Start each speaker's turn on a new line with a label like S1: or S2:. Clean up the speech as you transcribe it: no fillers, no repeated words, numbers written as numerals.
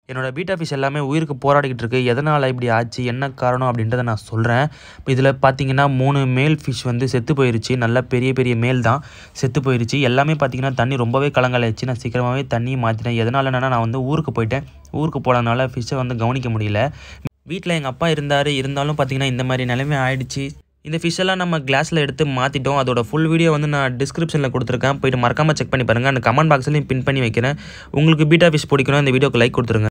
S1: என்னோட beta fish எல்லாமே உயிருக்கு போராடிக்கிட்டு இருக்கு. எதனால் இப்படி ஆச்சு, என்ன காரணம் அப்படின்றத நான் சொல்கிறேன். இப்போ இதில் பார்த்தீங்கன்னா 3 மேல் ஃபிஷ் வந்து செத்து போயிருச்சு. நல்லா பெரிய பெரிய மேல் தான் செத்து போயிருச்சு. எல்லாமே பார்த்தீங்கன்னா தண்ணி ரொம்பவே கலங்கலாயிடுச்சு. நான் சீக்கிரமாகவே தண்ணியை மாற்றிட்டேன். எதனாலனா நான் வந்து ஊருக்கு போயிட்டேன். ஊருக்கு போனதுனால ஃபிஷ்ஷை வந்து கவனிக்க முடியல. வீட்டில் எங்கள் அப்பா இருந்தாலும் பார்த்தீங்கன்னா இந்த மாதிரி நிலைமை ஆயிடுச்சு. இந்த ஃபிஷ்ஷெல்லாம் நம்ம கிளாஸில் எடுத்து மாற்றிட்டோம். அதோட ஃபுல் வீடியோ வந்து நான் டிஸ்கிரிப்ஷனில் கொடுத்துருக்கேன். போய்ட்டு மறக்காமல் செக் பண்ணி பாருங்கள். அந்த கமெண்ட் பாக்ஸ்லையும் பின் பண்ணி வைக்கிறேன். உங்களுக்கு பீட்டா ஃபிஷ் பிடிக்கணும், இந்த வீடியோக்கு லைக் கொடுத்துருங்க.